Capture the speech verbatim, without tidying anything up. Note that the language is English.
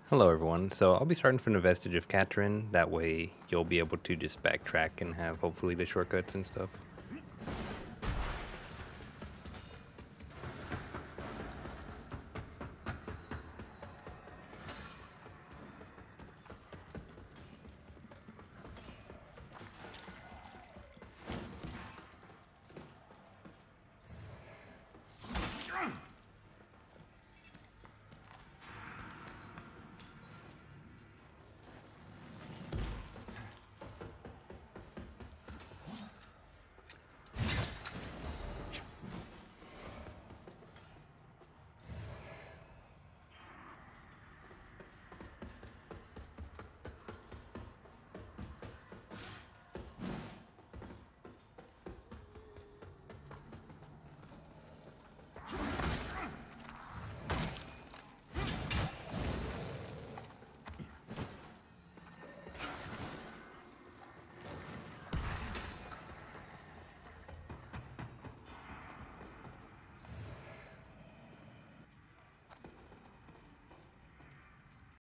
Hello, everyone. So I'll be starting from the vestige of Katrin. That way, you'll be able to just backtrack and have hopefully the shortcuts and stuff.